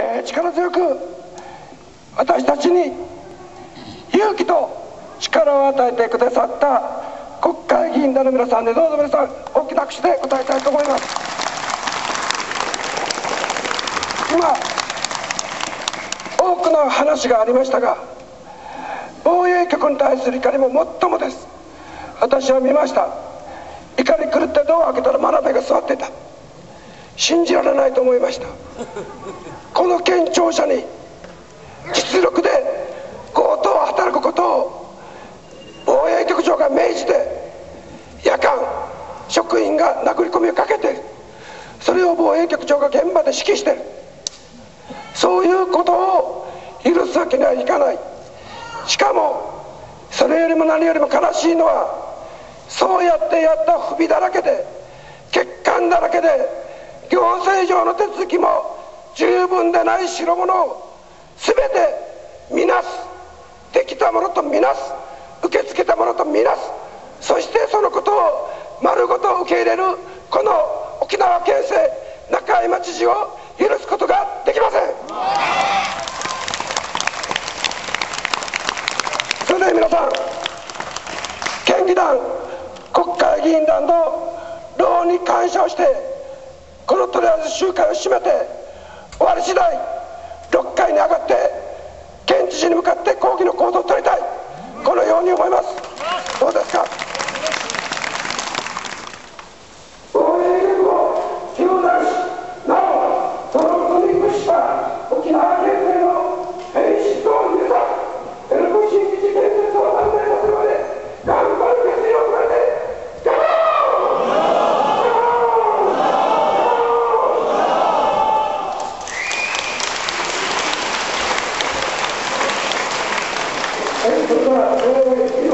力強く私たちに勇気と力を与えてくださった国会議員団の皆さんで、どうぞ皆さん大きな拍手で答えたいと思います。今多くの話がありましたが、防衛局に対する怒りも最もです。私は見ました。怒り狂ってドアを開けたら真鍋が座っていた。信じられないと思いました。この県庁舎に実力で強盗を働くことを防衛局長が命じて、夜間職員が殴り込みをかけている。それを防衛局長が現場で指揮している。そういうことを許すわけにはいかない。しかもそれよりも何よりも悲しいのは、そうやってやった不備だらけで欠陥だらけで行政上の手続きも十分でない代物を全て見なす、できたものと見なす、受け付けたものと見なす、そしてそのことを丸ごと受け入れるこの沖縄県政中山知事を許すことができません。それで皆さん、県議団国会議員団の労に感謝をして、このとりあえず集会を締めて終わり次第6階に上がって県知事に向かって抗議の行動を取りたい、このように思います。どうですか。防衛力を強大し、なおそのことに屈した沖縄県政の変質を許さず、エルコ新基地建設を反対させるまで頑張る決意を込めて頑張ろう。それから